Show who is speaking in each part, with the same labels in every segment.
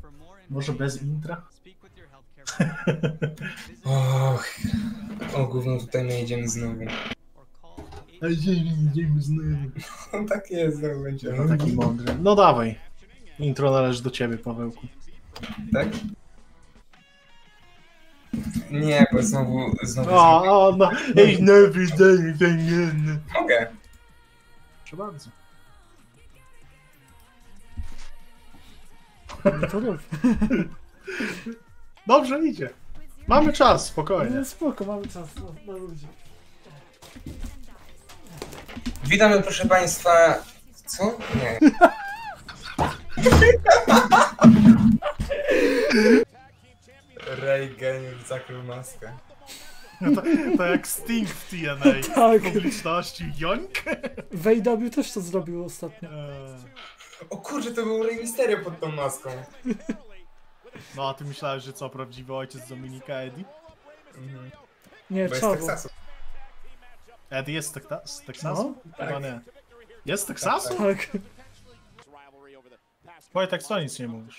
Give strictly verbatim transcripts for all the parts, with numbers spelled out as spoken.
Speaker 1: Może bez intra?
Speaker 2: Och, o gówno, tutaj my idziemy znowu.
Speaker 1: A idziemy znowu.
Speaker 2: No tak jest, znowu będzie.
Speaker 1: No taki mądry. No dawaj. Intro należy do ciebie, Pawełku.
Speaker 2: Tak? Nie, bo znowu... znowu
Speaker 1: O, o, no. Ej, nowy zdanie, ten jeden.
Speaker 2: Mogę.
Speaker 1: Proszę bardzo.
Speaker 3: No to rób.
Speaker 1: Dobrze idzie. Mamy czas, spokojnie.
Speaker 3: No spoko, mamy czas na, na ludzi.
Speaker 2: Witamy, proszę państwa... Co? Nie. Ray Geniusz zakrył maskę.
Speaker 1: To, to jak Sting w T N A.
Speaker 3: Tak.
Speaker 1: W publiczności. Joink.
Speaker 3: W A E W też to zrobił ostatnio.
Speaker 1: Eee,
Speaker 2: O kurczę, to był Rey Mysterio pod tą maską.
Speaker 1: No a ty myślałeś, że co, prawdziwy ojciec Dominika Eddie?
Speaker 2: Mhm.
Speaker 3: Nie,
Speaker 2: Bo jest z
Speaker 3: Chavo.
Speaker 2: Teksasu.
Speaker 1: Eddie jest z, Tekta z Teksasu?
Speaker 3: No.
Speaker 1: Chyba nie. Jest z Teksasu?
Speaker 3: Tak.
Speaker 1: Wojtek, co nic nie mówisz?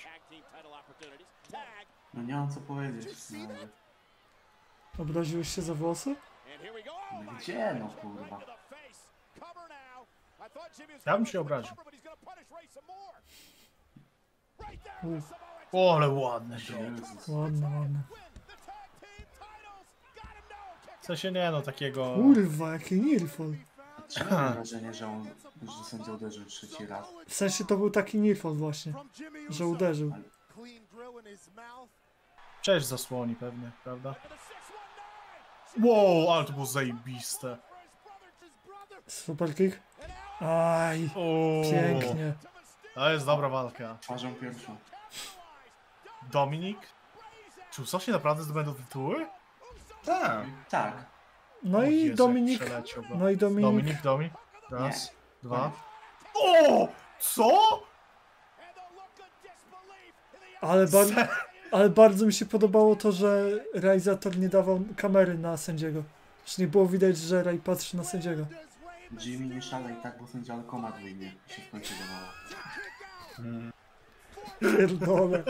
Speaker 4: No nie mam co powiedzieć. No,
Speaker 3: Obraziłeś się za włosy?
Speaker 4: no gdzie no kurwa?
Speaker 1: Ja bym się obraził.
Speaker 3: Uf,
Speaker 1: O, ale ładne to.
Speaker 4: Jezus.
Speaker 3: ładne, ładne.
Speaker 1: W sensie nie no, takiego...
Speaker 3: Kurwa, jaki nilfol.
Speaker 4: Czemu mam wrażenie, że on, że sędzia uderzył trzeci raz?
Speaker 3: W sensie to był taki nilfol właśnie, że uderzył.
Speaker 1: Cześć zasłoni pewnie, prawda? Wow, ale to było zajebiste.
Speaker 3: Super kick. Aj,
Speaker 1: O,
Speaker 3: pięknie.
Speaker 1: To jest dobra walka.
Speaker 4: Twarzą pierwszą.
Speaker 1: Dominik? Czy Usosi naprawdę zdobędą tytuły?
Speaker 2: Tak.
Speaker 4: Tak.
Speaker 3: No
Speaker 1: O
Speaker 3: i
Speaker 1: Jezu, jak
Speaker 3: Dominik.
Speaker 1: przeleciał go.
Speaker 3: No i Dominik.
Speaker 1: Dominik, Dominik. Raz,
Speaker 4: Nie.
Speaker 1: dwa. O! Co?
Speaker 3: Ale, bar ale bardzo mi się podobało to, że realizator nie dawał kamery na sędziego. Już nie było widać, że Ray patrzy na sędziego.
Speaker 4: Jimmy nie szalej tak, bo sędzia Alkomat wyjmie i się w końcu dodało.
Speaker 2: Mm.
Speaker 3: Pierdolę.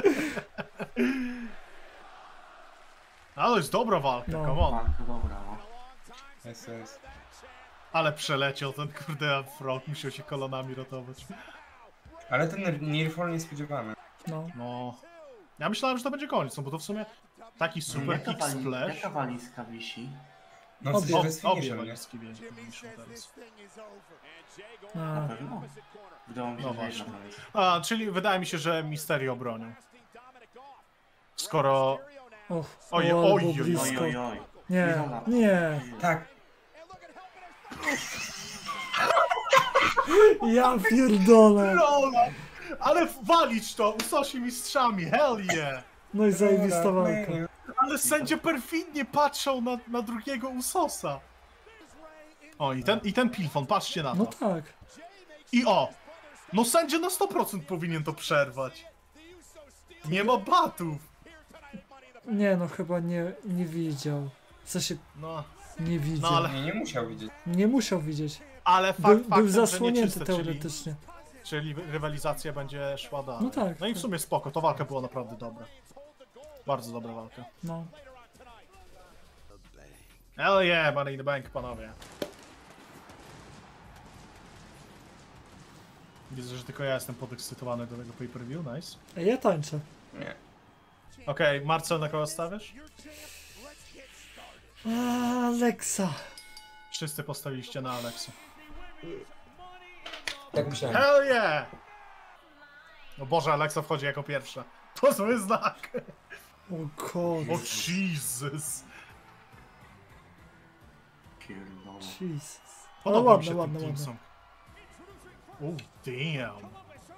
Speaker 1: Ale jest dobra walka,
Speaker 3: No.
Speaker 1: come on.
Speaker 4: Walka dobra, no.
Speaker 2: Jest, jest.
Speaker 1: Ale przeleciał ten kurde frog, musiał się kolonami ratować.
Speaker 2: Ale ten Nearfall niespodziewany.
Speaker 3: No.
Speaker 1: No. Ja myślałem, że to będzie koniec, no bo to w sumie taki super
Speaker 4: Jaka,
Speaker 1: kick
Speaker 4: wali
Speaker 1: splash.
Speaker 4: jaka walizka wisi?
Speaker 2: No
Speaker 3: Obie-
Speaker 2: w sensie, że jest
Speaker 1: Obie
Speaker 2: finisher, nie?
Speaker 1: walizki wiszą teraz.
Speaker 4: Na
Speaker 3: A,
Speaker 4: pewno? Wydało mi się,
Speaker 1: No
Speaker 4: że jedna
Speaker 1: właśnie.
Speaker 4: tam jest.
Speaker 1: A, czyli wydaje mi się, że Mysterio bronią. Skoro...
Speaker 3: och,
Speaker 1: Oj,
Speaker 3: o,
Speaker 1: oj,
Speaker 3: ale
Speaker 1: oj,
Speaker 3: było
Speaker 1: oj,
Speaker 3: blisko.
Speaker 4: Oj, oj, oj.
Speaker 3: Nie, nie.
Speaker 2: Tak.
Speaker 3: Ja pierdolę.
Speaker 1: Lola! Ale walić to! Usosi mistrzami, hell yeah!
Speaker 3: No i zajebista walka.
Speaker 1: Ale sędzia perfidnie patrzał na, na drugiego Usosa. O, i ten, i ten pilfon, patrzcie na to.
Speaker 3: No tak.
Speaker 1: I o! No sędzia na sto procent powinien to przerwać. Nie ma batów.
Speaker 3: Nie no, chyba nie, nie widział. W sensie
Speaker 1: No,
Speaker 3: nie widział.
Speaker 1: no ale,
Speaker 2: Nie, nie musiał widzieć.
Speaker 3: Nie musiał widzieć.
Speaker 1: ale fakt,
Speaker 3: Był,
Speaker 1: faktem,
Speaker 3: był
Speaker 1: że
Speaker 3: zasłonięty
Speaker 1: nieczyste, czyli,
Speaker 3: teoretycznie.
Speaker 1: czyli rywalizacja będzie szła dalej.
Speaker 3: No tak,
Speaker 1: No i w
Speaker 3: tak.
Speaker 1: sumie spoko, to walka była naprawdę dobra. Bardzo dobra walka.
Speaker 3: No.
Speaker 1: Hell yeah, money in the bank, panowie. Widzę, że tylko ja jestem podekscytowany do tego pay-per-view, nice.
Speaker 3: Ej, ja tańczę.
Speaker 2: Nie.
Speaker 1: Okej, okay, Marcel, na kogo stawiasz?
Speaker 3: Alexa.
Speaker 1: Wszyscy postawiliście na Alexę.
Speaker 2: Tak myślałem.
Speaker 1: Hell yeah! O Boże, Alexa wchodzi jako pierwsza. To zły znak.
Speaker 3: O god.
Speaker 1: O Jesus.
Speaker 4: Pierdolę.
Speaker 3: Jesus. Ale
Speaker 1: Podoba mi
Speaker 3: ładne,
Speaker 1: się
Speaker 3: ładne,
Speaker 1: ten
Speaker 3: ładne.
Speaker 1: team song. Oh, damn.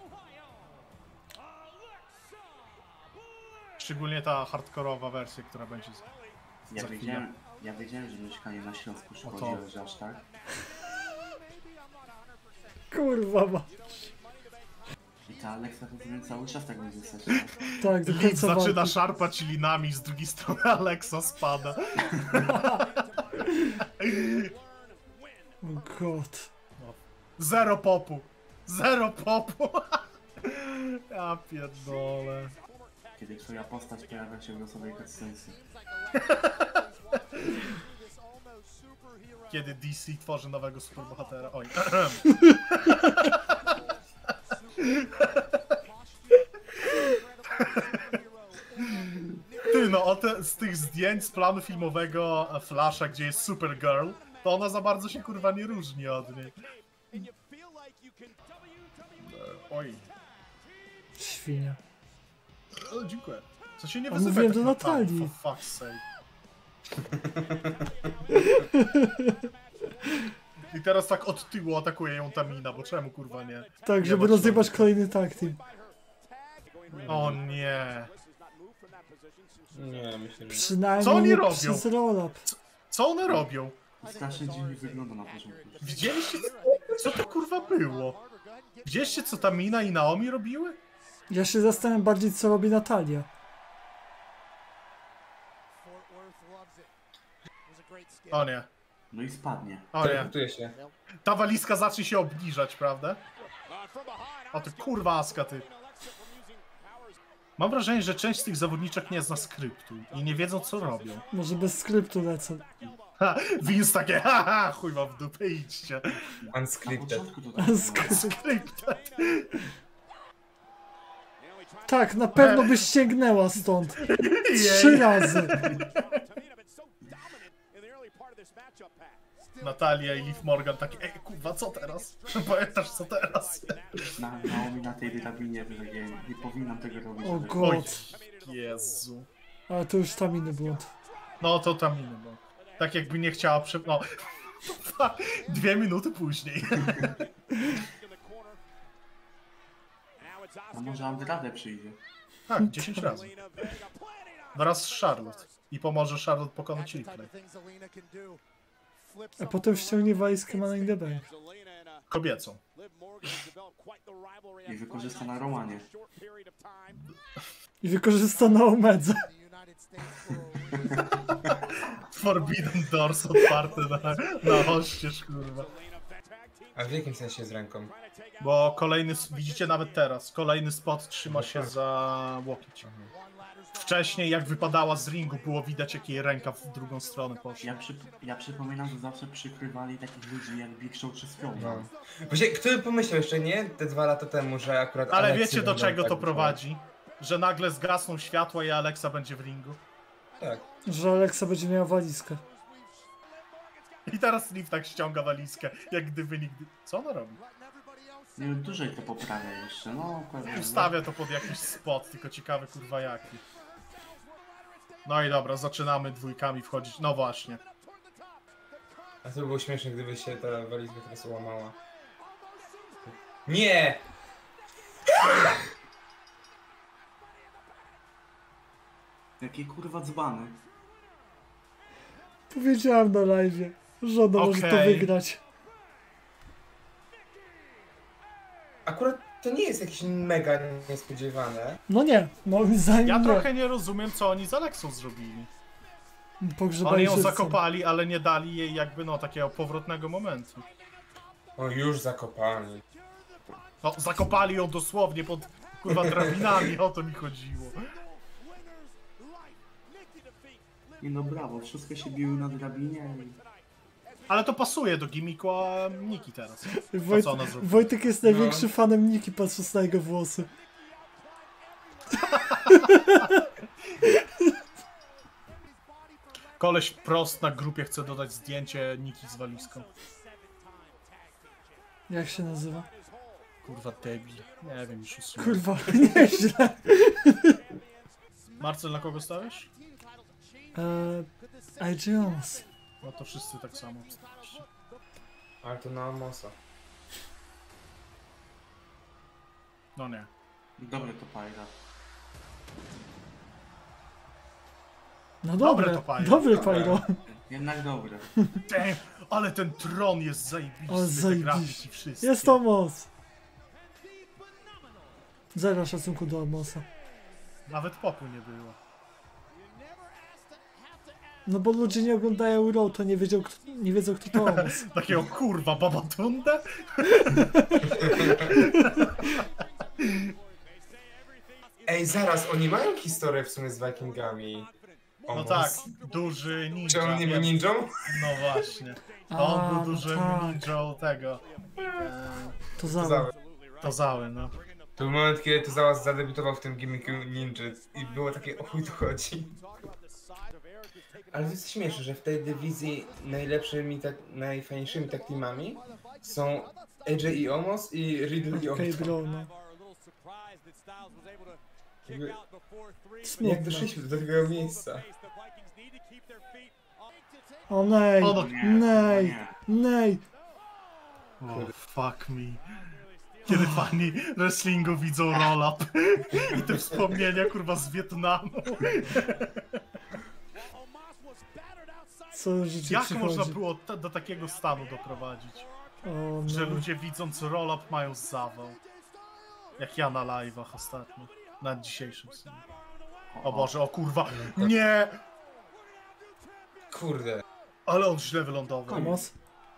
Speaker 1: Szczególnie ta hardkorowa wersja, która będzie za,
Speaker 4: Ja
Speaker 1: za chwilę.
Speaker 4: wiedziałem, ja wiedziałem, że mieszkanie na Śląsku szkodzi,
Speaker 1: to.
Speaker 4: ale że aż tak.
Speaker 3: Kurwa ma.
Speaker 4: I ta Alexa to ten cały czas tak będzie stać.
Speaker 3: Tak, do
Speaker 1: Lid
Speaker 3: końca
Speaker 1: zaczyna
Speaker 3: walki.
Speaker 1: szarpać linami, z drugiej strony Alexa spada.
Speaker 3: O god.
Speaker 1: Zero popu. Zero popu. Ja pierdolę.
Speaker 4: kiedy twoja postać pojawia się w losowej cutscence.
Speaker 1: Kiedy D C tworzy nowego superbohatera. Oj. Ty no, o te, z tych zdjęć z planu filmowego Flasha, gdzie jest Supergirl, to ona za bardzo się kurwa nie różni od niej. Oj.
Speaker 3: Świnia.
Speaker 1: O, dziękuję. Co się nie
Speaker 3: A
Speaker 1: wyzywa
Speaker 3: mówiłem
Speaker 1: tak
Speaker 3: do Natalii.
Speaker 1: For fuck's sake. I teraz tak od tyłu atakuje ją Tamina, bo czemu kurwa nie?
Speaker 3: Tak,
Speaker 1: Nie
Speaker 3: żeby
Speaker 1: ma
Speaker 3: rozjebać
Speaker 1: czego.
Speaker 3: kolejny tag team.
Speaker 1: O nie.
Speaker 2: Nie, myślę, że...
Speaker 3: Przynajmniej
Speaker 1: Co oni
Speaker 3: nie
Speaker 1: robią?
Speaker 3: przez roll-up.
Speaker 1: Co one robią?
Speaker 4: Strasznie dziwnie wygląda na początku.
Speaker 1: Widzieliście, co to kurwa było? Widzieliście, co Tamina i Naomi robiły?
Speaker 3: Ja się zastanawiam bardziej, co robi Natalia.
Speaker 1: O nie,
Speaker 4: No i spadnie.
Speaker 1: o nie.
Speaker 2: Teleportuje się.
Speaker 1: Ta walizka zacznie się obniżać, prawda? O ty kurwa Aska, ty. Mam wrażenie, że część z tych zawodniczek nie zna skryptu i nie wiedzą, co robią.
Speaker 3: Może bez skryptu lecą.
Speaker 1: Ha, Vince takie, haha, chuj wam w dupę, idźcie.
Speaker 4: Na
Speaker 2: Unscripted.
Speaker 4: początku to tak było.
Speaker 1: Skryptet.
Speaker 3: Tak, na pewno byś sięgnęła stąd. Trzy razy.
Speaker 1: Natalia i Liv Morgan takie, ej kurwa, co teraz? Pamiętasz, co teraz?
Speaker 4: Na, Naomi na tej drabinie, to takie, nie powinnam tego robić.
Speaker 3: O
Speaker 4: ale-
Speaker 3: god.
Speaker 1: Jezu.
Speaker 3: Ale to już tam inny błąd.
Speaker 1: No to Taminy, no. Tak jakby nie chciała prze... No. Dwie minuty później.
Speaker 4: A może Andrade przyjdzie?
Speaker 1: Tak, dziesięć razy. Wraz z Charlotte. I pomoże Charlotte pokonać Ripley.
Speaker 3: A potem ściągnie walizkę Money in the Bank.
Speaker 1: Kobiecą.
Speaker 4: I wykorzysta na Romanie.
Speaker 3: I wykorzysta na Omedze.
Speaker 1: Forbidden Doors otwarte na, na oścież, kurwa.
Speaker 2: A w jakim sensie z ręką?
Speaker 1: Bo kolejny, widzicie nawet teraz, kolejny spot trzyma się za łokieć. Wcześniej jak wypadała z ringu, było widać, jak jej ręka w drugą stronę poszła.
Speaker 4: Ja, przy, ja przypominam, że zawsze przykrywali takich ludzi jak Big Show czy Strowman.
Speaker 2: No. Właśnie, kto by pomyślał jeszcze, nie? Te dwa lata temu, że akurat
Speaker 1: Ale
Speaker 2: Aleksy
Speaker 1: wiecie, do
Speaker 2: będą
Speaker 1: czego
Speaker 2: tak
Speaker 1: to
Speaker 2: wyglądać.
Speaker 1: prowadzi? Że nagle zgasną światła i Alexa będzie w ringu.
Speaker 2: Tak.
Speaker 3: Że Alexa będzie miała walizkę.
Speaker 1: I teraz Liv tak ściąga walizkę, jak gdyby nigdy... Co ona robi?
Speaker 4: Nie, dłużej to poprawia jeszcze, no pewnie.
Speaker 1: Ustawia to pod jakiś spot, tylko ciekawy kurwa jaki. No i dobra, zaczynamy dwójkami wchodzić. No właśnie.
Speaker 2: A to by było śmieszne, gdyby się ta walizka teraz ułamała. Nie!
Speaker 4: Jakie kurwa dzbany.
Speaker 3: Powiedziałam na live, że ona może to
Speaker 1: Okej.
Speaker 3: wygrać.
Speaker 2: Akurat to nie jest jakieś mega niespodziewane.
Speaker 3: No nie, moim zdaniem
Speaker 1: Ja
Speaker 3: nie.
Speaker 1: trochę nie rozumiem, co oni z Alexą zrobili.
Speaker 3: Pogrzebali
Speaker 1: Oni ją
Speaker 3: żywcem.
Speaker 1: zakopali, ale nie dali jej jakby no takiego powrotnego momentu.
Speaker 2: O, już zakopani.
Speaker 1: No, zakopali ją dosłownie pod kurwa drabinami, o to mi chodziło.
Speaker 4: Nie no brawo, wszystko się biły na drabinie i...
Speaker 1: Ale to pasuje do gimmicku Niki teraz. To
Speaker 3: Wojt...
Speaker 1: co ona zrobiła.
Speaker 3: Wojtek jest największym fanem Niki, patrząc na jego włosy.
Speaker 1: Koleś prost na grupie chce dodać zdjęcie Niki z walizką.
Speaker 3: Jak się nazywa?
Speaker 1: Kurwa debil. Nie wiem, już usuję.
Speaker 3: Kurwa, nieźle.
Speaker 1: Marcel, na kogo stawisz?
Speaker 3: Eee, I G Jones.
Speaker 1: No to wszyscy tak samo stawiliście.
Speaker 2: Ale to na Amosa.
Speaker 1: No nie.
Speaker 4: Dobre to Pyra.
Speaker 3: No
Speaker 1: Dobre
Speaker 3: dobre,
Speaker 1: to Pyro.
Speaker 3: dobre Pyro.
Speaker 4: Jednak dobre.
Speaker 1: Damn, ale ten tron jest zajebisty.
Speaker 3: O,
Speaker 1: te
Speaker 3: zajebiście.
Speaker 1: grafiki wszystkie.
Speaker 3: Jest to moc. Zero szacunku do Amosa.
Speaker 1: Nawet popu nie było.
Speaker 3: No bo ludzie nie oglądają Raw, to nie, wiedział, kto, nie wiedzą kto to Amos.
Speaker 1: Takiego kurwa Babatundę?
Speaker 2: Ej, zaraz, oni mają historię w sumie z Wikingami.
Speaker 1: No
Speaker 2: Omos.
Speaker 1: tak, duży ninja.
Speaker 2: Czy on nie był
Speaker 1: wiem.
Speaker 2: ninją?
Speaker 1: No właśnie.
Speaker 3: A,
Speaker 1: On był
Speaker 3: no
Speaker 1: dużym
Speaker 3: tak.
Speaker 1: ninją tego. E,
Speaker 3: To za.
Speaker 2: Zały.
Speaker 1: Tozały, no.
Speaker 2: To był moment, kiedy Tozawa zadebiutował w tym gimmicku ninja i było takie, o chuj tu chodzi. Ale to jest śmieszne, że w tej dywizji najlepszymi, tak, najfajniejszymi tag teamami są A J i Omos i Riddle i
Speaker 3: Okej,
Speaker 2: Orton.
Speaker 3: bro, no.
Speaker 2: Jakby- Jak
Speaker 3: Smutne.
Speaker 2: doszliśmy do tego miejsca?
Speaker 3: O nej,
Speaker 1: O, no,
Speaker 4: Nie,
Speaker 3: nej,
Speaker 4: nie.
Speaker 3: nej.
Speaker 1: oh, fuck me. Kiedy fani wrestlingu widzą roll-up i te wspomnienia kurwa z Wietnamu.
Speaker 3: Co życie
Speaker 1: Jak
Speaker 3: przychodzi.
Speaker 1: można było te, do takiego stanu doprowadzić?
Speaker 3: O,
Speaker 1: Że
Speaker 3: no.
Speaker 1: ludzie widząc roll-up mają zawał. Jak ja na live'ach ostatnio. Na dzisiejszym sumie. O Boże, o kurwa. Nie!
Speaker 2: Kurde.
Speaker 1: Ale on źle wylądował.
Speaker 3: Amos?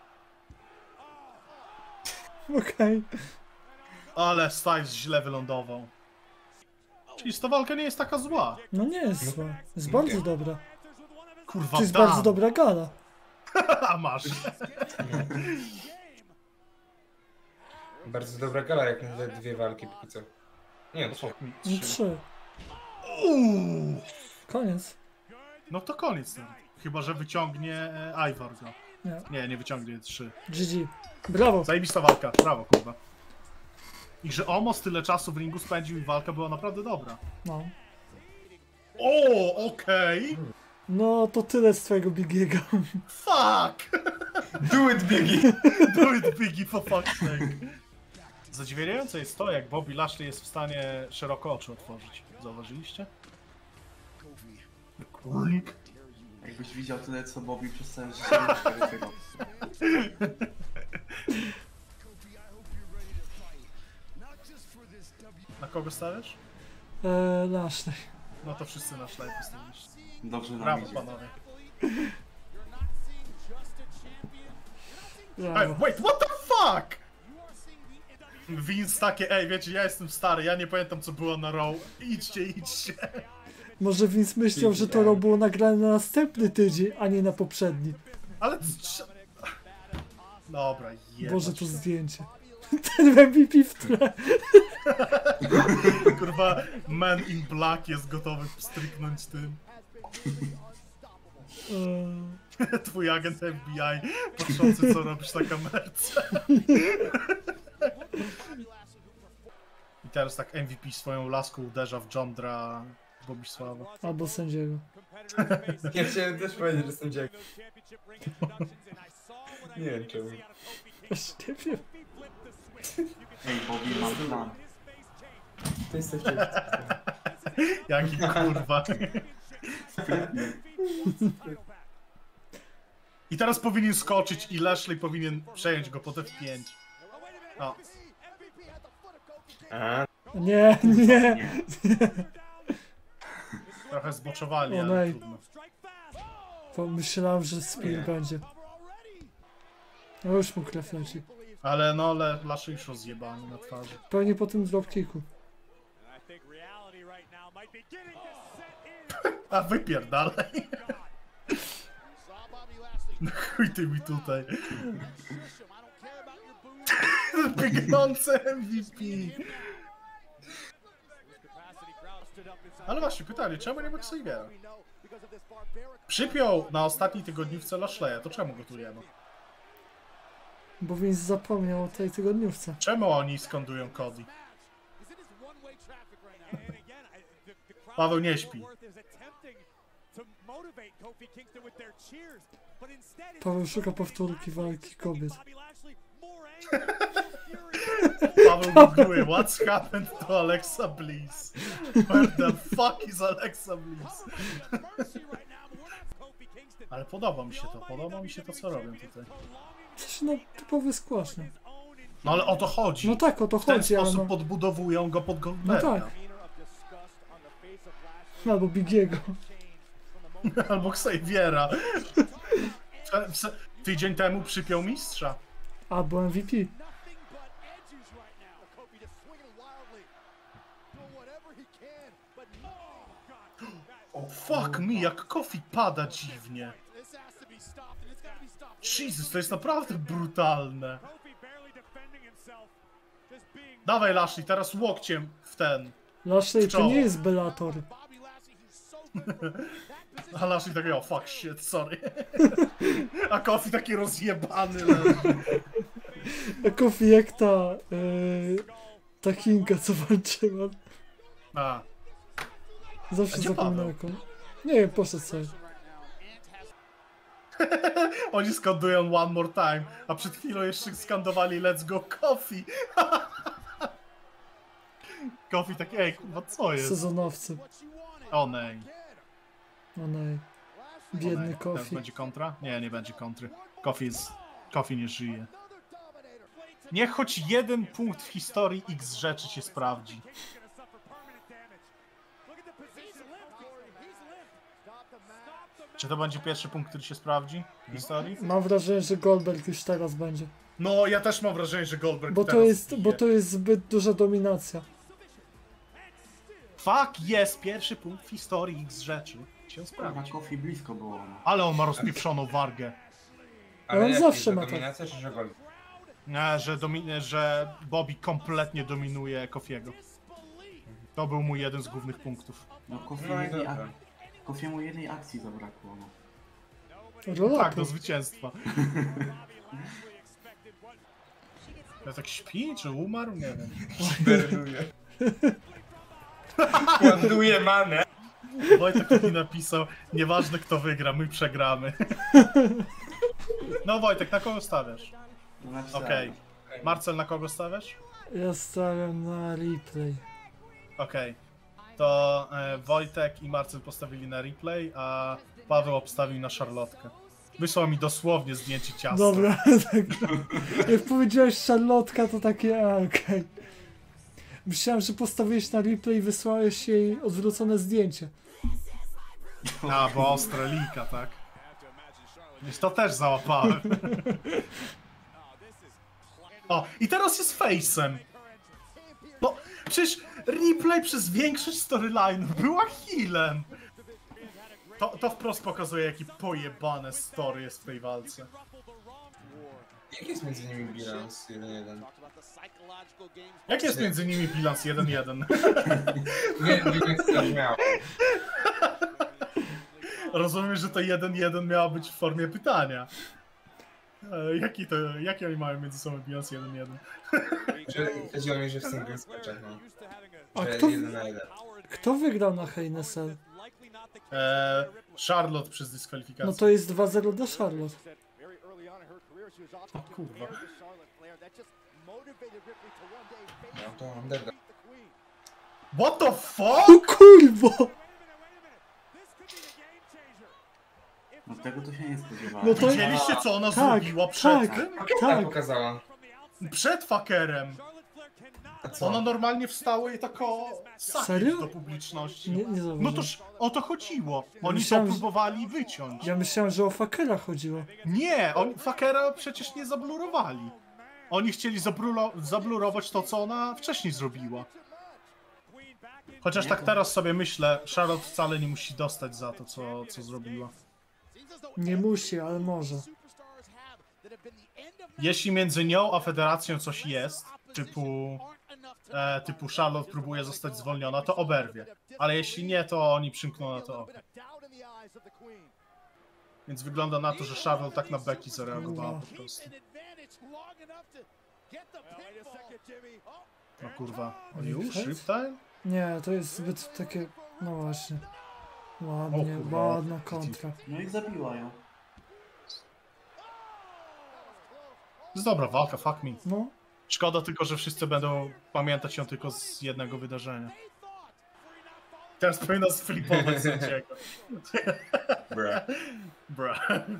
Speaker 3: Okej.
Speaker 1: Ale Styles źle wylądował. Czyli ta walka nie jest taka zła.
Speaker 3: No nie jest zła. Jest bardzo dobra.
Speaker 1: Kurwa,
Speaker 3: To jest
Speaker 1: dam.
Speaker 3: bardzo dobra gala.
Speaker 1: A masz.
Speaker 2: Bardzo dobra gala, jak na te dwie walki póki co. Nie, trzy.
Speaker 3: No trzy.
Speaker 1: Uuu.
Speaker 3: Koniec.
Speaker 1: No to koniec. No. Chyba, że wyciągnie e, Ivar go.
Speaker 3: Nie.
Speaker 1: Nie, nie wyciągnie trzy.
Speaker 3: G G. Brawo.
Speaker 1: Zajebista walka. Brawo, kurwa. I że Omos tyle czasu w ringu spędził i walka była naprawdę dobra.
Speaker 3: No.
Speaker 1: O, okej.
Speaker 3: No to tyle z twojego Bigiego.
Speaker 1: Fuck!
Speaker 2: Do it, Biggie!
Speaker 1: Do it, Biggie, for fuck's sake. Zadziwiające jest to, jak Bobby Lashley jest w stanie szeroko oczy otworzyć. Zauważyliście? Kurnik.
Speaker 4: Jakbyś widział tyle co Bobby przez całe życie nie tego.
Speaker 1: Na kogo stawiasz?
Speaker 3: Eee, Lashley.
Speaker 1: No to wszyscy na szlaj postawiliście.
Speaker 4: Dobrze nam
Speaker 1: Brawo,
Speaker 4: idzie.
Speaker 1: panowie. Ej,
Speaker 3: Brawo.
Speaker 1: wait, what the fuck? Vince takie, ej, wiecie, ja jestem stary, ja nie pamiętam co było na Raw. Idźcie, idźcie.
Speaker 3: Może Vince myślał, że to było nagrane na następny tydzień, a nie na poprzedni.
Speaker 1: Ale... c- Dobra, jebać.
Speaker 3: Boże, to zdjęcie. Ten M V P w tle.
Speaker 1: Kurwa, Man in Black jest gotowy stryknąć tym.
Speaker 3: Eee,
Speaker 1: Twój agent F B I patrzący co robisz na kamerce. I teraz tak M V P swoją laską uderza w Jondra Bobisława.
Speaker 3: albo sędziego.
Speaker 2: Ja chciałem też powiedzieć, że jestem dziek. Nie wiem czemu.
Speaker 3: Aż nie wiem.
Speaker 4: Ej, Bobby, mam plan.
Speaker 2: To jest coś
Speaker 1: Jaki kurwa. I teraz powinien skoczyć i Lashley powinien przejąć go po F pięć. O,
Speaker 2: A,
Speaker 3: Nie, nie.
Speaker 4: Nie.
Speaker 1: trochę zboczowali,
Speaker 3: O
Speaker 1: ale
Speaker 3: nej.
Speaker 1: trudno.
Speaker 3: Pomyślałem, że Spear będzie. No już mu krew leci.
Speaker 1: Ale no, ale Lashley już rozjebany na twarzy.
Speaker 3: Pewnie po tym dropkicku.
Speaker 1: A wypierdalaj. No chuj ty mi tutaj. Biegnące M V P. Ale właśnie pytanie, czemu nie ma Xaviera? Przypiął na ostatniej tygodniówce Lashleya, to czemu gotujemy?
Speaker 3: Bo Vince zapomniał o tej tygodniówce.
Speaker 1: Czemu oni skandują Cody? Paweł nie śpi.
Speaker 3: Paweł szuka powtórki walki kobiet.
Speaker 1: Paweł googluje, what's happened to Alexa Bliss? Where the fuck is Alexa Bliss? Ale podoba mi się to, podoba mi się to co robią tutaj.
Speaker 3: Coś no typowy squash, no.
Speaker 1: No ale o to chodzi.
Speaker 3: No tak, o to
Speaker 1: W ten
Speaker 3: chodzi, ale
Speaker 1: sposób
Speaker 3: no.
Speaker 1: podbudowują go pod
Speaker 3: No
Speaker 1: Goldberga.
Speaker 3: tak. Albo Bigiego.
Speaker 1: Albo Xaviera. Prze- prze- Tydzień temu przypiął mistrza.
Speaker 3: Albo M V P.
Speaker 2: O
Speaker 1: Fuck me, jak Kofi pada dziwnie. Jesus, to jest naprawdę brutalne. Dawaj Lashley, teraz łokciem w ten.
Speaker 3: Lashley
Speaker 1: W
Speaker 3: to
Speaker 1: czoło.
Speaker 3: nie jest Bellator.
Speaker 1: A Lashley taki, o fuck shit, sorry. A Kofi taki rozjebany leży.
Speaker 3: A Kofi jak ta... Yy, ta Chinka, co walczyła.
Speaker 1: A,
Speaker 3: Zawsze
Speaker 1: A gdzie
Speaker 3: zapominam
Speaker 1: Paweł?
Speaker 3: jaką. Nie wiem, poszedł sobie.
Speaker 1: oni skandują one more time, a przed chwilą jeszcze skandowali let's go Kofi. Kofi taki, ej kurwa, co jest?
Speaker 3: Sezonowcy.
Speaker 1: O nej.
Speaker 3: O nej.
Speaker 1: O
Speaker 3: Biedny
Speaker 1: nej. Teraz
Speaker 3: Kofi.
Speaker 1: będzie kontra? Nie, nie będzie kontry. Kofi jest... Kofi nie żyje. Niech choć jeden punkt w historii X rzeczy się sprawdzi. Czy to będzie pierwszy punkt, który się sprawdzi w historii?
Speaker 3: Mam wrażenie, że Goldberg już teraz będzie.
Speaker 1: No, ja też mam wrażenie, że Goldberg
Speaker 3: Bo to
Speaker 1: teraz
Speaker 3: jest,
Speaker 1: bije.
Speaker 3: bo to jest zbyt duża dominacja.
Speaker 1: Fuck, jest pierwszy punkt w historii X rzeczy. Się
Speaker 4: Kurwa,
Speaker 1: sprawdzi.
Speaker 4: Kofi blisko było. No.
Speaker 1: Ale on ma rozpieprzoną wargę.
Speaker 3: Ale on
Speaker 2: jak
Speaker 3: zawsze
Speaker 2: jest, to
Speaker 3: ma tak.
Speaker 2: dominacja, czy że gol?
Speaker 1: Nie, że, domi- że Bobby kompletnie dominuje Kofiego. To był mój jeden z głównych punktów.
Speaker 4: No Kofi
Speaker 2: No i
Speaker 4: jednej,
Speaker 2: dobra.
Speaker 4: ak- Kofiemu jednej akcji zabrakło. No.
Speaker 3: Rola
Speaker 1: Tak, do zwycięstwa. Ja tak śpi, czy umarł? Nie wiem.
Speaker 2: Bernuje. Ładuje manę.
Speaker 1: Wojtek mi napisał, nieważne kto wygra, my przegramy. No Wojtek, na kogo stawiasz?
Speaker 4: No napisałem.
Speaker 1: Okej. Marcel, na kogo stawiasz?
Speaker 3: Ja stawiam na replay.
Speaker 1: Okej. To e, Wojtek i Marcel postawili na replay, a Paweł obstawił na szarlotkę. Wysłał mi dosłownie zdjęcie ciasta.
Speaker 3: Dobra, tak. Jak powiedziałeś Charlotka, to takie, a okej. Myślałem, że postawiłeś na replay i wysłałeś jej odwrócone zdjęcie.
Speaker 1: A, bo Australika, tak? Więc to też załapałem. O, i teraz jest face'em. No, przecież replay przez większość storyline'u była healem. To, to wprost pokazuje, jaki pojebane story jest w tej walce.
Speaker 2: Jaki jest między nimi bilans jeden jeden?
Speaker 1: Jak jest między nimi bilans jeden jeden?
Speaker 2: Nie, bilans też miał.
Speaker 1: Rozumiem, że to jeden jeden miało być w formie pytania. E, jaki to, jaki oni mają między sobą bilans jeden jeden?
Speaker 2: Że chodziło mi, że w singles meczach, no.
Speaker 3: A
Speaker 2: Że
Speaker 3: kto,
Speaker 2: jeden na jeden.
Speaker 3: kto wygrał na Hell in a Cell?
Speaker 1: E, Charlotte przez dyskwalifikację.
Speaker 3: No to jest dwa zero dla Charlotte.
Speaker 1: O kurwa.
Speaker 2: No to underdog.
Speaker 1: What the
Speaker 3: O
Speaker 1: fuck?
Speaker 3: kurwa!
Speaker 4: No tego to się nie spodziewałem.
Speaker 3: No to-
Speaker 1: Widzieliście, co ona
Speaker 3: Tak,
Speaker 1: zrobiła przed
Speaker 3: tak.
Speaker 1: tym?
Speaker 2: Tak
Speaker 3: Tak.
Speaker 2: pokazała.
Speaker 1: Przed fuckerem.
Speaker 2: A co?
Speaker 1: Ona normalnie wstała i tako sakieć
Speaker 3: Serio?
Speaker 1: do publiczności.
Speaker 3: Nie, nie
Speaker 1: No
Speaker 3: zauważyłem.
Speaker 1: toż o to chodziło. Oni
Speaker 3: myślałem,
Speaker 1: to
Speaker 3: że-
Speaker 1: próbowali wyciąć.
Speaker 3: Ja myślałem, że o fuckera chodziło.
Speaker 1: Nie, oni fuckera przecież nie zablurowali. Oni chcieli zablulo- zablurować to, co ona wcześniej zrobiła. Chociaż tak teraz sobie myślę, Charlotte wcale nie musi dostać za to, co, co zrobiła.
Speaker 3: Nie musi, ale może.
Speaker 1: Jeśli między nią a Federacją coś jest, typu, e, typu Charlotte próbuje zostać zwolniona, to oberwie. Ale jeśli nie, to oni przymkną na to oko. Więc wygląda na to, że Charlotte tak na Becky zareagowała po prostu. No kurwa, o już? Riptime?
Speaker 3: Nie, to jest zbyt takie... No właśnie. Ładnie,
Speaker 1: O kurwa.
Speaker 3: ładna kontra.
Speaker 4: No i zabiła ją.
Speaker 1: To jest dobra walka, fuck me.
Speaker 3: No,
Speaker 1: Szkoda tylko, że wszyscy będą pamiętać ją tylko z jednego wydarzenia. Teraz powinna sflipować sędziego.
Speaker 2: Bra.
Speaker 1: Bra.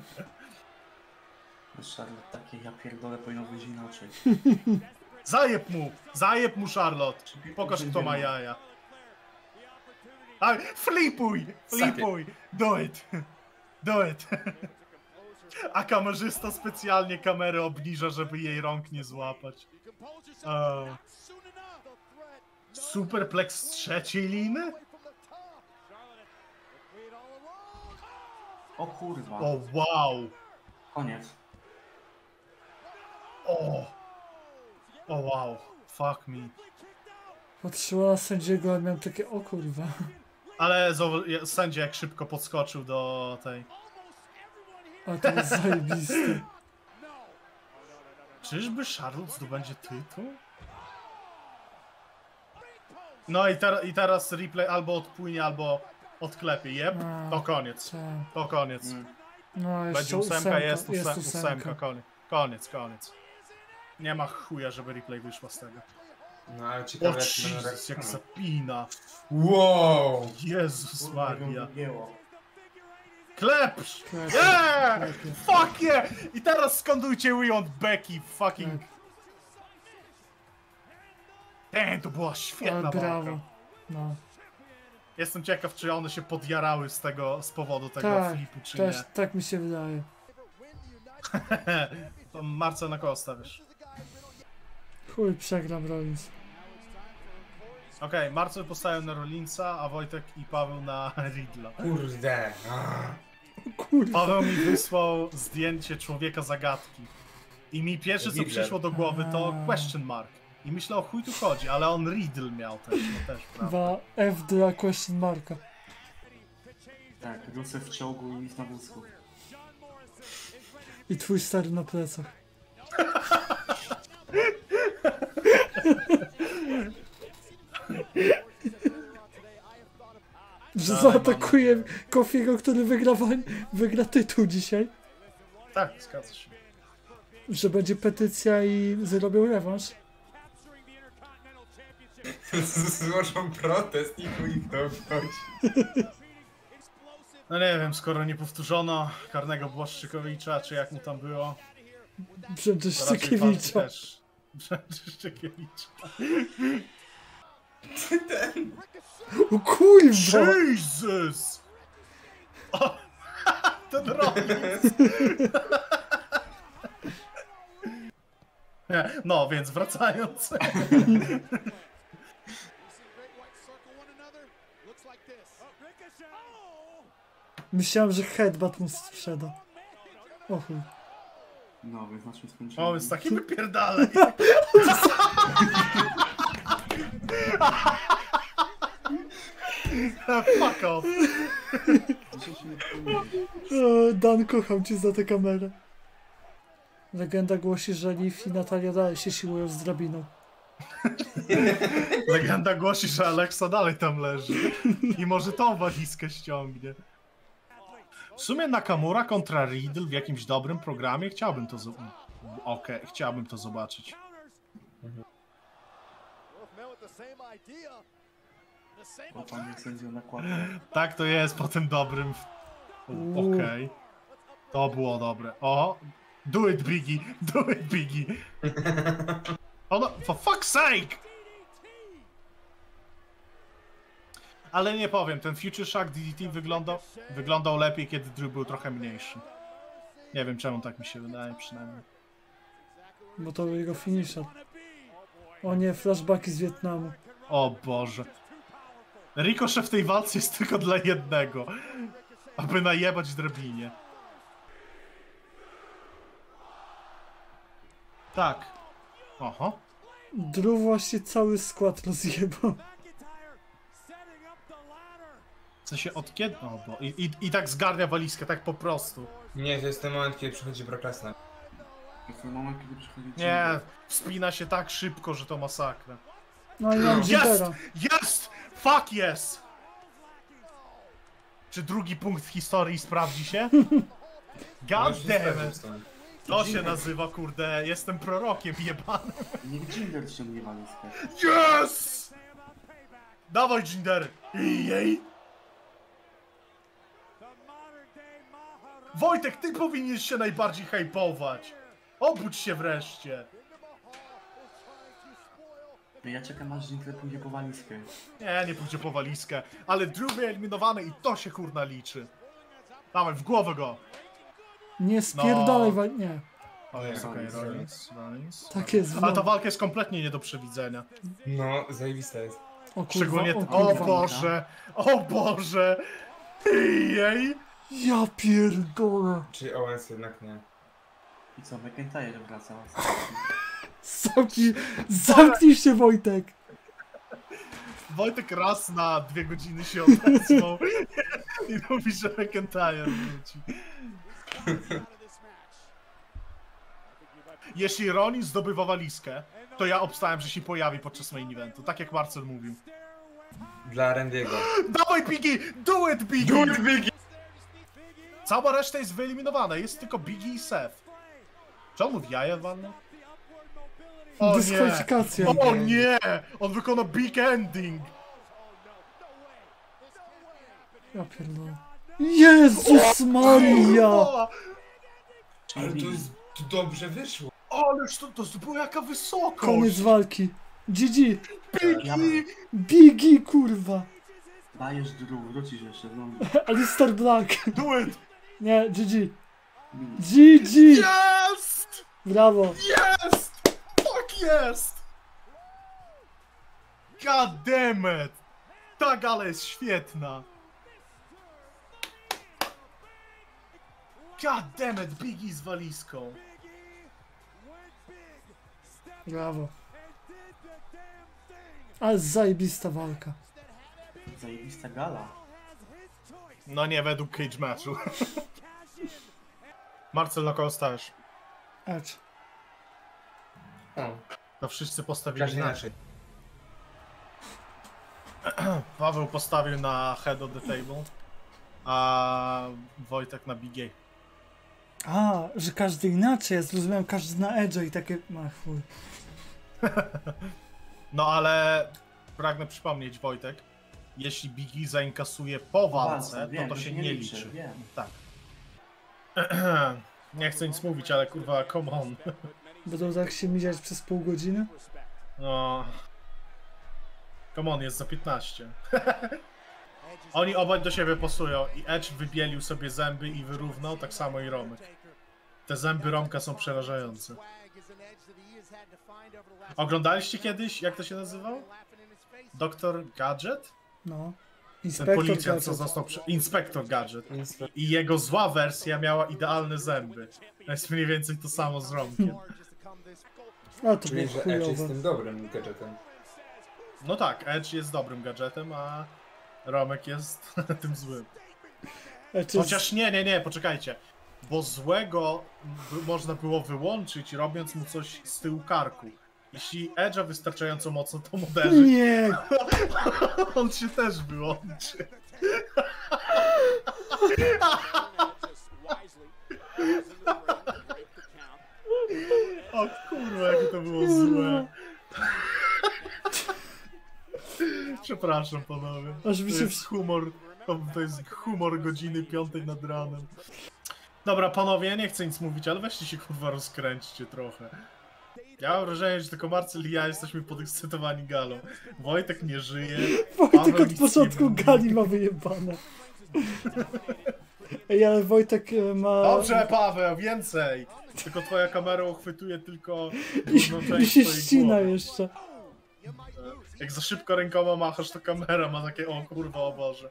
Speaker 4: Charlotte takie, ja pierdolę, powinno być inaczej.
Speaker 1: Zajeb mu! Zajeb mu, Charlotte! Pokaż, kto ma jaja. A, flipuj! Flipuj! Do it! Do it! A kamerzysta specjalnie kamerę obniża, żeby jej rąk nie złapać. O. Superplex z trzeciej liny?
Speaker 4: O kurwa.
Speaker 1: O wow!
Speaker 4: Koniec.
Speaker 1: O! O wow! Fuck me.
Speaker 3: Patrzyła na sędziego, a miałem takie, o kurwa.
Speaker 1: Ale zo- sędzia jak szybko podskoczył do tej...
Speaker 3: A to jest zajebiste.
Speaker 1: Czyżby Charlotte zdobędzie tytuł? No i, ter- i teraz replay albo odpłynie, albo odklepie. Jeb,
Speaker 3: A.
Speaker 1: to koniec.
Speaker 3: Tak.
Speaker 1: To koniec.
Speaker 4: Mm.
Speaker 3: No jeszcze
Speaker 1: Będzie ósemka,
Speaker 3: ósemka,
Speaker 1: jest, ósem-
Speaker 3: jest
Speaker 1: ósemka,
Speaker 3: ósemka.
Speaker 1: koniec. Koniec, koniec. Nie ma chuja, żeby replay wyszła z tego.
Speaker 2: No ale
Speaker 1: O
Speaker 2: ciekawe jak to będą
Speaker 1: Jezus, jak
Speaker 2: reakcjonować.
Speaker 1: zapina.
Speaker 2: Wow!
Speaker 1: Jezus Maria.
Speaker 4: Gięło.
Speaker 1: Klepsz!
Speaker 3: Klepie,
Speaker 1: Yeah!
Speaker 3: klepie.
Speaker 1: Fuck yeah! I teraz skandujcie We Want Becky, fucking...
Speaker 3: Tak.
Speaker 1: Damn, to była świetna
Speaker 3: Ale
Speaker 1: walka.
Speaker 3: brawo. No.
Speaker 1: Jestem ciekaw, czy one się podjarały z tego, z powodu tego
Speaker 3: Tak,
Speaker 1: flipu, czy
Speaker 3: też,
Speaker 1: nie.
Speaker 3: tak mi się wydaje.
Speaker 1: To Marcel na kogo stawisz?
Speaker 3: Chuj, przegram Rollins.
Speaker 1: Okej, okay, Marcel postawił na Rollinsa, a Wojtek i Paweł na Riddla.
Speaker 2: Kurde.
Speaker 3: Kurwa.
Speaker 1: Paweł mi wysłał zdjęcie człowieka zagadki. I mi pierwsze co
Speaker 2: Riddler.
Speaker 1: przyszło do głowy to
Speaker 3: A.
Speaker 1: question mark. I myślę, o chuj tu chodzi, ale on Riddle miał też, no też, prawda?
Speaker 3: Dwa F dla question marka.
Speaker 4: Tak, Rusew w czołgu i nic na wózku.
Speaker 3: I twój stary na plecach. Że
Speaker 1: Dalej,
Speaker 3: zaatakuje Kofiego, który wygra, woń- wygra tytuł dzisiaj.
Speaker 1: Tak, zgadza się.
Speaker 3: Że będzie petycja i zrobią rewanż.
Speaker 2: Złożą protest i chuj ich to obchodzi.
Speaker 1: No nie wiem, skoro nie powtórzono karnego Błaszczykowicza, czy jak mu tam było,
Speaker 3: Brzęczysz
Speaker 1: to raczej walki
Speaker 3: Szczekiewicza.
Speaker 1: też. Szczekiewicza.
Speaker 3: O kurwa!
Speaker 1: Jesus! O, ten Rollins! Nie, no, więc wracając.
Speaker 3: Myślałem, że headbutt mu sprzeda. O chuj.
Speaker 4: No, więc na czym skończymy?
Speaker 1: O, więc taki wypierdalej. Fuck off.
Speaker 3: O, Dan, kocham cię za tę kamerę. Legenda głosi, że Liv i Natalia dalej się siłują z drabiną.
Speaker 1: Legenda głosi, że Alexa dalej tam leży. I może tą walizkę ściągnie. W sumie Nakamura kontra Riddle w jakimś dobrym programie chciałbym to zobaczyć. Okej, okay, chciałbym to zobaczyć.
Speaker 4: O, pan nie sędził nakładu.
Speaker 1: Tak to jest po tym dobrym.
Speaker 3: Uuu.
Speaker 1: Okej. Okay. To było dobre. O! Do it, Biggie! Do it, Biggie! O no, for fuck's sake! Ale nie powiem, ten Future Shock D D T wyglądał, wyglądał lepiej, kiedy Drew był trochę mniejszy. Nie wiem czemu, tak mi się wydaje przynajmniej.
Speaker 3: Bo to był jego finisher. O nie, flashbacki z Wietnamu.
Speaker 1: O Boże. Ricochet w tej walce jest tylko dla jednego. Aby najebać drabinie. Tak. Oho.
Speaker 3: Drew właśnie cały skład rozjebał.
Speaker 1: W sensie od kiedy? O, bo i, i, i tak zgarnia walizkę, tak po prostu.
Speaker 2: Nie, to jest ten moment, kiedy przychodzi Brock Lesnar.
Speaker 4: To jest ten moment, kiedy przychodzi
Speaker 1: Nie, wspina się tak szybko, że to masakra.
Speaker 3: No i mam
Speaker 1: Jest!
Speaker 3: Jibera.
Speaker 1: Jest! Fuck yes! Czy drugi punkt w historii sprawdzi się? God damn it! To się nazywa, kurde, jestem prorokiem jebanym.
Speaker 4: Niech Jinder ściągnie walizkę.
Speaker 1: Yes! Dawaj, Jinder! Jej! Wojtek, ty powinieneś się najbardziniej hypować. Obudź się wreszcie.
Speaker 4: No ja czekam aż Jinder pójdzie po walizkę.
Speaker 1: Nie, nie pójdzie po walizkę, ale Drew wyeliminowany i to się kurna liczy. Dawaj, w głowę go.
Speaker 3: Nie spierdalaj,
Speaker 1: No.
Speaker 3: wa- nie.
Speaker 1: O, jest okej,
Speaker 2: Rollins,
Speaker 1: Rollins, Rollins.
Speaker 3: Tak jest.
Speaker 1: Ale ta
Speaker 3: No.
Speaker 1: walka jest kompletnie nie do przewidzenia.
Speaker 2: No, zajebista jest.
Speaker 3: O kurwa,
Speaker 1: Szczególnie...
Speaker 3: o
Speaker 1: O
Speaker 3: kurwa.
Speaker 1: Boże! O Boże! Jej!
Speaker 3: Ja pierdolę.
Speaker 2: Czy Owens jednak nie?
Speaker 4: I co, McIntyre wraca.
Speaker 3: Zamknij, zamknij się, Wojtek.
Speaker 1: Wojtek raz na dwie godziny się odezwał i mówi, że McIntyre wróci. Jeśli Ronin zdobywa walizkę, to ja obstałem, że się pojawi podczas main eventu, tak jak Marcel mówił.
Speaker 2: Dla Randy'ego.
Speaker 1: Dawaj Biggie! Do it Biggie!
Speaker 2: Do it, Biggie!
Speaker 1: Cała reszta jest wyeliminowana, jest tylko Biggie i Seth. Czy on mu w jaja walnął? O nie!
Speaker 3: Dyskwalifikacja.
Speaker 1: O nie! On wykona big ending!
Speaker 3: Ja pierdolę. Jezus Maria!
Speaker 1: Kurwa!
Speaker 2: Ale to jest to dobrze wyszło.
Speaker 1: Ależ to, to była jaka wysokość!
Speaker 3: Koniec walki. G G.
Speaker 1: Biggie!
Speaker 3: Biggie, kurwa.
Speaker 4: Dajesz Drew, wrócisz jeszcze, no.
Speaker 3: Alistair Black.
Speaker 1: Do it!
Speaker 3: Nie, G G. G G.
Speaker 1: Jest!
Speaker 3: Brawo.
Speaker 1: Jest! Fuck jest! God damn it! Ta gala jest świetna! God damn it, Biggie z walizką!
Speaker 3: Brawo. Ale zajebista walka.
Speaker 4: Zajebista gala.
Speaker 1: No nie według cage matchu. Marcel, na kogo stajesz?
Speaker 3: Edge.
Speaker 2: O,
Speaker 1: To wszyscy postawili
Speaker 2: każdy
Speaker 1: inaczej.
Speaker 2: inaczej.
Speaker 1: Paweł postawił na head of the table, a Wojtek na big A.
Speaker 3: A, że każdy inaczej. Ja zrozumiałem każdy na Edge'a i takie... Ach, chuj.
Speaker 1: No ale pragnę przypomnieć, Wojtek, jeśli Biggie zainkasuje po walce,
Speaker 4: Walce, wiem,
Speaker 1: to to
Speaker 4: już
Speaker 1: się
Speaker 4: nie
Speaker 1: nie
Speaker 4: liczy,
Speaker 1: liczy.
Speaker 4: wiem.
Speaker 1: Tak. Nie chcę nic mówić, ale kurwa, come on.
Speaker 3: Będą tak się miziać przez pół godziny?
Speaker 1: No. Come on, jest za piętnaście. Oni obaj do siebie pasują i Edge wybielił sobie zęby i wyrównał, tak samo i Romek. Te zęby Romka są przerażające. Oglądaliście kiedyś, jak to się nazywał? doktor Gadget?
Speaker 3: No.
Speaker 1: Ten
Speaker 3: Inspektor
Speaker 1: policjant, co
Speaker 3: Gadget.
Speaker 1: został... Prze... Inspektor Gadget.
Speaker 2: Inspe-
Speaker 1: I jego zła wersja miała idealne zęby. To jest mniej więcej to samo z Romkiem.
Speaker 3: A, to
Speaker 2: Czyli,
Speaker 3: było
Speaker 2: że Edge jest
Speaker 3: chujowe.
Speaker 2: tym dobrym gadżetem.
Speaker 1: No tak, Edge jest dobrym gadżetem, a Romek jest tym złym.
Speaker 3: Edge jest...
Speaker 1: Chociaż nie, nie, nie, poczekajcie. Bo złego by, można było wyłączyć, robiąc mu coś z tyłu karku. Jeśli Edge'a wystarczająco mocno to uderzy,
Speaker 3: Nie!
Speaker 1: on się też wyłączy. O kurwa, jakie to było złe. Przepraszam panowie.
Speaker 3: Aż mi
Speaker 1: To
Speaker 3: się...
Speaker 1: jest humor, to, to jest humor godziny piątej nad ranem. Dobra panowie, ja nie chcę nic mówić, ale weźcie się kurwa rozkręćcie trochę. Ja mam wrażenie, że tylko Marcel i ja jesteśmy podekscytowani galą. Wojtek nie żyje.
Speaker 3: Wojtek
Speaker 1: Paweł
Speaker 3: od
Speaker 1: nic
Speaker 3: początku
Speaker 1: nie mówi.
Speaker 3: gali ma wyjebane. Ej, ale Wojtek e, ma...
Speaker 1: Dobrze Paweł, więcej! Tylko twoja kamera uchwytuje tylko górną
Speaker 3: I, i
Speaker 1: część
Speaker 3: się
Speaker 1: twojej
Speaker 3: ścina
Speaker 1: głowy.
Speaker 3: jeszcze.
Speaker 1: Jak za szybko rękoma machasz, to kamera ma takie o kurwa, o Boże.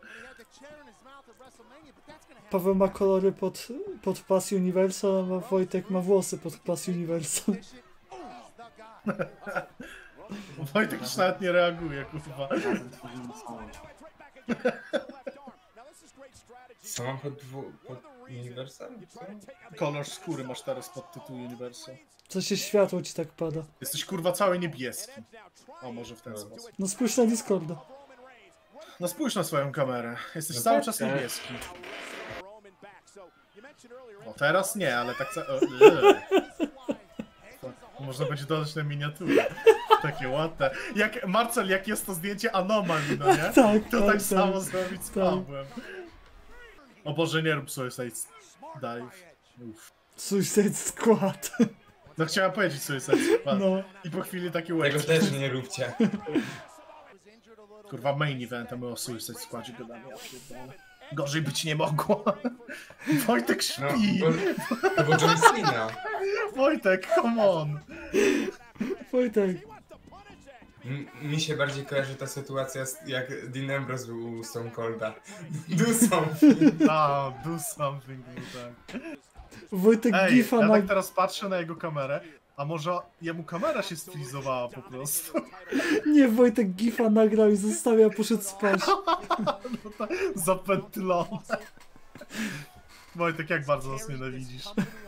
Speaker 3: Paweł ma kolory pod, pod pas Universal, a Wojtek ma włosy pod pas Universal.
Speaker 1: Wojtek już nawet nie reaguje, kurwa.
Speaker 4: Razem tworzymy całość.
Speaker 2: Co mam pod, dwu, pod Universal? Co?
Speaker 1: Kolor skóry masz teraz pod tytuł Universal.
Speaker 3: Co się światło ci tak pada.
Speaker 1: Jesteś kurwa cały niebieski. O, może w ten sposób.
Speaker 3: No spójrz na Discorda.
Speaker 1: No spójrz na swoją kamerę. Jesteś
Speaker 2: No
Speaker 1: cały
Speaker 2: tak,
Speaker 1: czas
Speaker 2: tak.
Speaker 1: niebieski. No teraz nie, ale tak ca... o, eee. Można będzie dodać na miniaturę. Takie ładne. Jak Marcel, jak jest to zdjęcie anomalii, no nie?
Speaker 3: Tak,
Speaker 1: To
Speaker 3: tak,
Speaker 1: tak
Speaker 3: tak.
Speaker 1: samo zrobić z
Speaker 3: Tak.
Speaker 1: Pawłem. O Boże, nie rób Suicide Dive. Uff.
Speaker 3: Suicide Squad.
Speaker 1: No chciałem powiedzieć Suicide Squad.
Speaker 3: No.
Speaker 1: I po chwili taki
Speaker 2: Tego
Speaker 1: wave.
Speaker 2: też nie róbcie.
Speaker 1: Kurwa, main event, a my o Suicide Squadzie gadamy. Ja pierdolę. Gorzej być nie mogło. Wojtek
Speaker 2: No,
Speaker 1: śpi.
Speaker 2: bo, to bo John Cena.
Speaker 1: Wojtek, come on.
Speaker 3: Wojtek.
Speaker 2: M mi się bardziej kojarzy ta sytuacja z, jak Dean Ambrose był u Stone Colda. Do something.
Speaker 1: A, do something, no tak.
Speaker 3: Wojtek
Speaker 1: Ej,
Speaker 3: gifa
Speaker 1: ja
Speaker 3: na...
Speaker 1: tak teraz patrzę na jego kamerę, a może jemu kamera się sfrizowała po prostu.
Speaker 3: Nie, Wojtek gifa nagrał i zostawia, poszedł spać.
Speaker 1: No to zapętlone. Wojtek, jak bardzo nas nienawidzisz.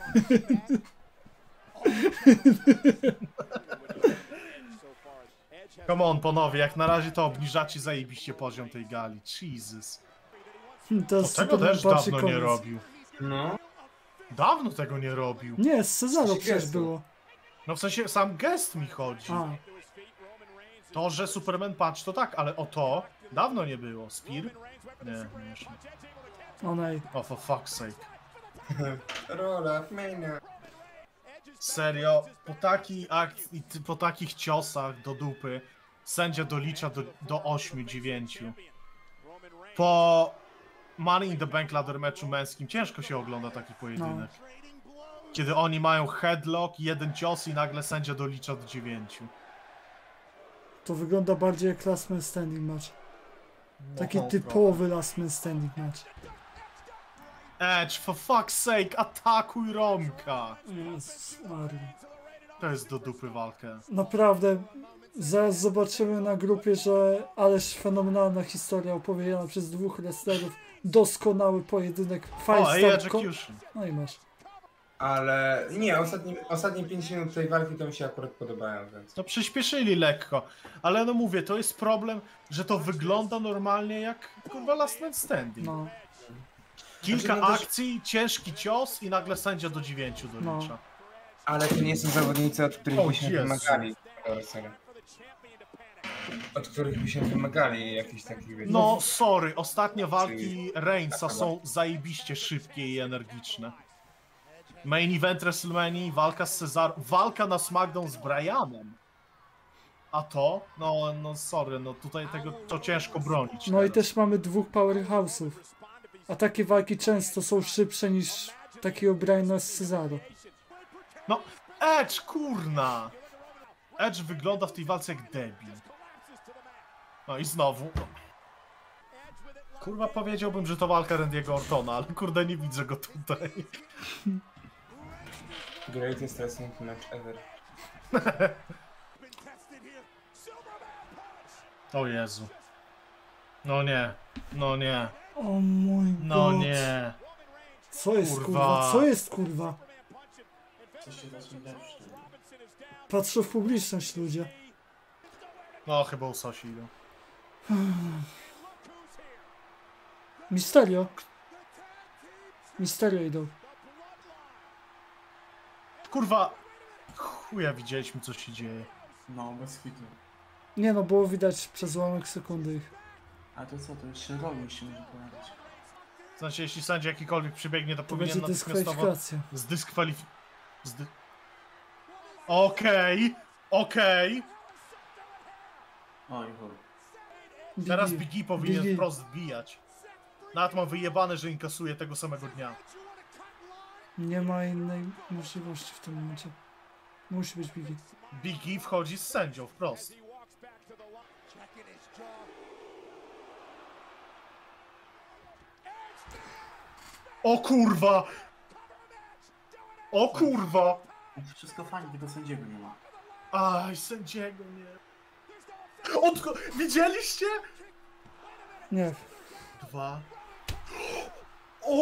Speaker 1: Come on, panowie, jak na razie to obniżacie zajebiście poziom tej gali. Jesus.
Speaker 3: To
Speaker 1: To tego też dawno nie robił.
Speaker 2: No.
Speaker 1: Dawno tego nie robił.
Speaker 3: Nie, z Cezaro
Speaker 2: Coś
Speaker 3: przecież
Speaker 2: gestu.
Speaker 3: było.
Speaker 1: No w sensie, sam gest mi chodzi.
Speaker 3: A,
Speaker 1: To, że Superman Punch to tak, ale o to dawno nie było. Spear? Nie, nie jeszcze.
Speaker 3: o nej.
Speaker 1: Oh, for fuck's sake.
Speaker 2: Rola, Mania.
Speaker 1: Serio, po takiej akcji, ty- po takich ciosach do dupy sędzia dolicza do, do ośmiu dziewięciu. Po Money in the Bank ladder meczu męskim ciężko się ogląda taki pojedynek. Kiedy oni mają headlock, jeden cios i nagle sędzia dolicza do dziewięciu.
Speaker 3: To wygląda bardziej jak last man standing match. Taki
Speaker 1: No,
Speaker 3: typowy last man standing match.
Speaker 1: Edge, for fuck's sake, atakuj Romka!
Speaker 3: Jezus Maria.
Speaker 1: To jest do dupy walkę.
Speaker 3: Naprawdę, zaraz zobaczymy na grupie, że ależ fenomenalna historia opowiedziana przez dwóch wrestlerów. Doskonały pojedynek. Five
Speaker 1: O, ej,
Speaker 3: star
Speaker 1: execution.
Speaker 3: No i masz.
Speaker 2: Ale nie, ostatnie, ostatnie pięć minut tej walki to mi się akurat podobają, więc...
Speaker 1: No przyspieszyli lekko, ale no mówię, to jest problem, że to wygląda normalnie jak kurwa Last Man Standing.
Speaker 3: No,
Speaker 1: Kilka
Speaker 2: Znaczy, no też-
Speaker 1: akcji, ciężki cios i nagle sędzia do dziewięciu dolicza.
Speaker 3: No.
Speaker 2: Ale to nie są zawodnicy, od których
Speaker 1: O,
Speaker 2: byśmy
Speaker 1: Jezu.
Speaker 2: wymagali. O, sorry. Od których byśmy wymagali jakichś takich, wiecie...
Speaker 1: No sorry, ostatnie walki Reignsa są zajebiście szybkie i energiczne. Main event WrestleMania, walka z Cezar, walka na SmackDown z Brianem. A to? No, no sorry, no tutaj tego to ciężko bronić.
Speaker 3: no i
Speaker 1: teraz.
Speaker 3: też mamy dwóch powerhouse'ów. A takie walki często są szybsze niż takiego Briana z Cezaro.
Speaker 1: No, Edge, kurna! Edge wygląda w tej walce jak debil. No i znowu. Kurwa, powiedziałbym, że to walka Randy'ego Ortona, ale kurde, nie widzę go tutaj.
Speaker 2: Greatest wrestling match ever.
Speaker 1: O Jezu. No nie, no nie,
Speaker 3: O mój
Speaker 1: no
Speaker 3: God.
Speaker 1: nie.
Speaker 3: Co jest
Speaker 1: Kurwa.
Speaker 3: kurwa? Co jest kurwa?
Speaker 4: Coś się zacznie lepsze.
Speaker 3: Patrzę w publiczność ludzie.
Speaker 1: No, chyba usosi idą.
Speaker 3: Misterio. Misterio idą.
Speaker 1: Kurwa, chuja widzieliśmy, co się dzieje.
Speaker 4: No, bez hitu.
Speaker 3: Nie no, było widać przez ułamek sekundy ich.
Speaker 4: A to co, to jeszcze rolnik się może pojawić.
Speaker 1: Znaczy, jeśli sędzia jakikolwiek przybiegnie, to,
Speaker 3: To
Speaker 1: powinien
Speaker 3: będzie
Speaker 1: natychmiastowo
Speaker 3: dyskwalifikacja.
Speaker 1: zdyskwalifikować. Zdy... Okej, okej.
Speaker 4: Oj, chuj.
Speaker 1: Teraz
Speaker 3: Biggie.
Speaker 1: Big E powinien
Speaker 3: Biggie.
Speaker 1: wprost wbijać. Nawet ma wyjebane, że inkasuje tego samego dnia.
Speaker 3: Nie ma innej możliwości w tym momencie. Musi być Biggie.
Speaker 1: Big E wchodzi z sędzią wprost. O kurwa! O kurwa!
Speaker 4: Wszystko fajnie, tylko sędziego nie ma.
Speaker 1: Aj, sędziego nie. Odko... Widzieliście?
Speaker 3: Nie.
Speaker 1: Dwa. O!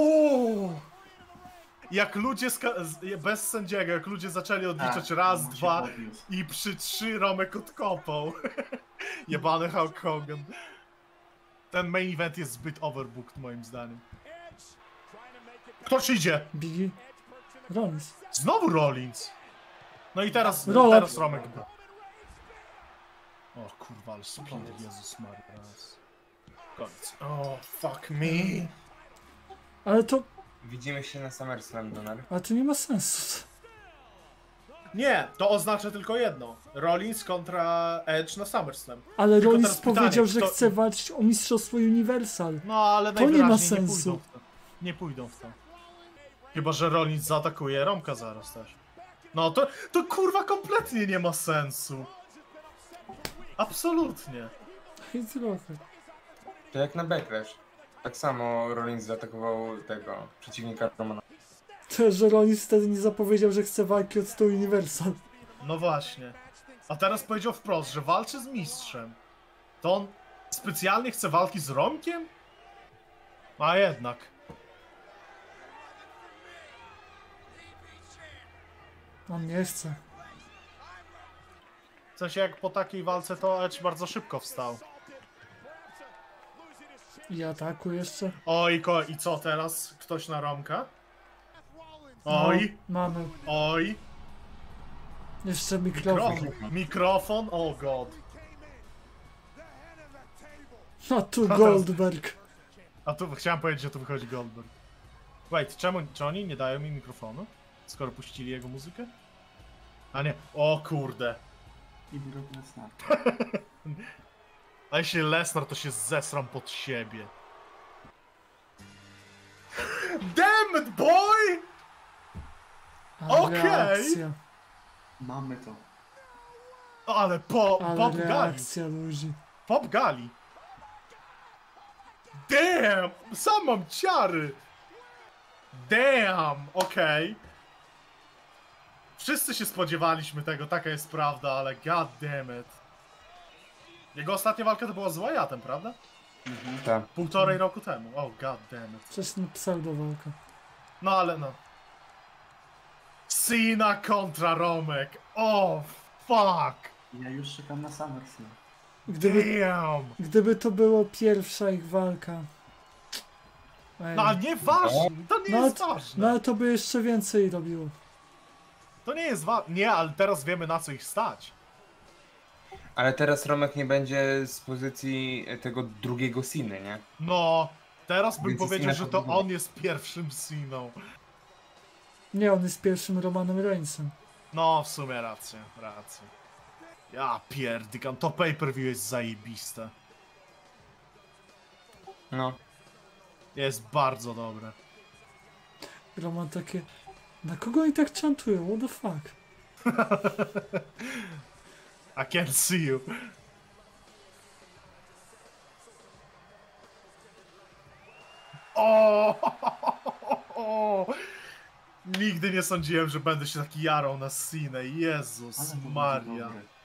Speaker 1: Jak ludzie ska- z- bez sędziego, jak ludzie zaczęli odliczać
Speaker 4: Tak,
Speaker 1: raz,
Speaker 4: on się
Speaker 1: dwa
Speaker 4: podniósł.
Speaker 1: i przy trzy Romek odkopał. Jebany Hulk Hogan. Ten main event jest zbyt overbooked moim zdaniem. Kto ci idzie?
Speaker 3: Biggie. Rollins.
Speaker 1: Znowu Rollins. No i teraz,
Speaker 3: Roll-up.
Speaker 1: teraz Romek. O kurwa, ale speed, Jezus Maria. Koniec. O, fuck me.
Speaker 3: Ale to...
Speaker 2: Widzimy się na SummerSlam, Donar.
Speaker 3: Ale to nie ma sensu.
Speaker 1: Nie, to oznacza tylko jedno. Rollins kontra Edge na SummerSlam.
Speaker 3: Ale
Speaker 1: Tylko
Speaker 3: Rollins
Speaker 1: teraz pytanie,
Speaker 3: powiedział, że
Speaker 1: kto-
Speaker 3: chce walczyć o Mistrzostwo Universal.
Speaker 1: No ale
Speaker 3: To nie ma
Speaker 1: najwyraźniej nie,
Speaker 3: sensu.
Speaker 1: pójdą w to. Nie pójdą w to. Chyba, że Rollins zaatakuje Romka zaraz też. No to, to kurwa kompletnie nie ma sensu. Absolutnie.
Speaker 3: I trochę.
Speaker 2: To jak na Backlash. Tak samo Rollins zaatakował tego przeciwnika Romana.
Speaker 3: To, że Rollins wtedy nie zapowiedział, że chce walki od stu Universal.
Speaker 1: No właśnie. A teraz powiedział wprost, że walczy z mistrzem. To on specjalnie chce walki z Romkiem? A jednak.
Speaker 3: On nie chce.
Speaker 1: W sensie jak po takiej walce to Edge bardzo szybko wstał.
Speaker 3: I ataku jeszcze.
Speaker 1: Oj, ko i co teraz? Ktoś na Romka?
Speaker 3: No,
Speaker 1: Oj,
Speaker 3: mamy.
Speaker 1: oj.
Speaker 3: Jeszcze mikrofon.
Speaker 1: Mikrofon. Mikrofon? O god.
Speaker 3: A tu
Speaker 1: A teraz-
Speaker 3: Goldberg.
Speaker 1: A tu chciałem powiedzieć, że tu wychodzi Goldberg. Wait, czemu, czy oni nie dają mi mikrofonu? Skoro puścili jego muzykę? A nie, o kurde.
Speaker 4: I Brock Lesnar.
Speaker 1: A jeśli Lesnar, to się zesram pod siebie. Damn it, boy!
Speaker 3: Ale
Speaker 1: Okej.
Speaker 3: reakcja.
Speaker 1: Mamy to. Ale po,
Speaker 3: Ale
Speaker 1: pop gali.
Speaker 3: reakcja ludzi.
Speaker 1: Pop gali. Damn! Sam mam ciary! Damn! Okej. Wszyscy się spodziewaliśmy tego, taka jest prawda, ale god damn it. Jego ostatnia walka to była z Wyattem, prawda?
Speaker 2: Tak.
Speaker 1: Półtorej roku temu. Oh god damn it.
Speaker 3: Wcześniej pseudowalka.
Speaker 1: No ale no. Cena kontra Romek. Oh fuck!
Speaker 4: Ja już czekam na SummerSlam.
Speaker 3: Gdyby,
Speaker 1: Damn!
Speaker 3: gdyby to było pierwsza ich walka. Ej.
Speaker 1: No ale nieważne, to nie
Speaker 3: No,
Speaker 1: jest
Speaker 3: no
Speaker 1: ważne.
Speaker 3: ale to by jeszcze więcej robiło.
Speaker 1: To nie jest ważne. Nie, ale teraz wiemy na co ich stać.
Speaker 2: Ale teraz Romek nie będzie z pozycji tego drugiego Siny, nie?
Speaker 1: No, teraz bym
Speaker 2: Więc jest
Speaker 1: powiedział, że to
Speaker 2: inaczej.
Speaker 1: on jest pierwszym Ceną.
Speaker 3: Nie, on jest pierwszym Romanem Reignsem.
Speaker 1: No, w sumie rację, rację. Ja pierdykam, to pay-per-view jest zajebiste.
Speaker 2: No.
Speaker 1: Jest bardzo dobre.
Speaker 3: Roman takie... Na kogo oni tak chantują? What the fuck?
Speaker 1: I can't see you. O! Nigdy nie sądziłem, że będę się taki jarał na Cinę. Jezus
Speaker 4: Ale to będzie
Speaker 1: Maria.
Speaker 4: dobre.